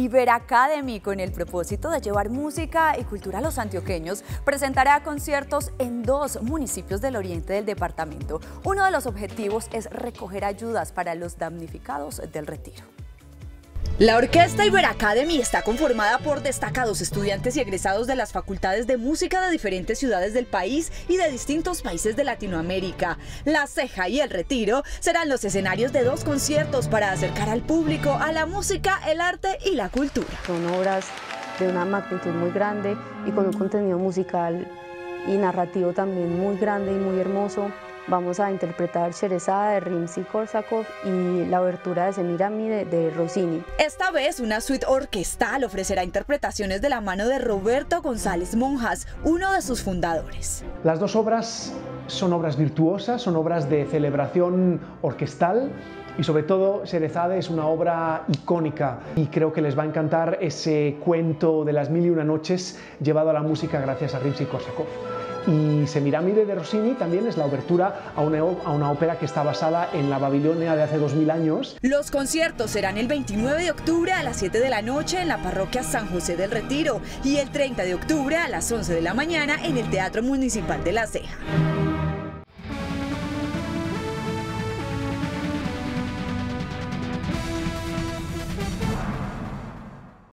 Iberacademy, con el propósito de llevar música y cultura a los antioqueños, presentará conciertos en 2 municipios del oriente del departamento. Uno de los objetivos es recoger ayudas para los damnificados del Retiro. La Orquesta Iberacademy está conformada por destacados estudiantes y egresados de las facultades de música de diferentes ciudades del país y de distintos países de Latinoamérica. La Ceja y el Retiro serán los escenarios de 2 conciertos para acercar al público a la música, el arte y la cultura. Son obras de una magnitud muy grande y con un contenido musical y narrativo también muy grande y muy hermoso. Vamos a interpretar Sherezada de Rimsky-Korsakov y la obertura de Semiramide de Rossini. Esta vez una suite orquestal ofrecerá interpretaciones de la mano de Roberto González Monjas, uno de sus fundadores. Las 2 obras son obras virtuosas, son obras de celebración orquestal y sobre todo Sherezade es una obra icónica y creo que les va a encantar ese cuento de las 1001 noches llevado a la música gracias a Rimsky-Korsakov. Y Semiramide de Rossini también es la obertura a una ópera que está basada en la Babilonia de hace 2000 años. Los conciertos serán el 29 de octubre a las 7 de la noche en la parroquia San José del Retiro y el 30 de octubre a las 11 de la mañana en el Teatro Municipal de La Ceja.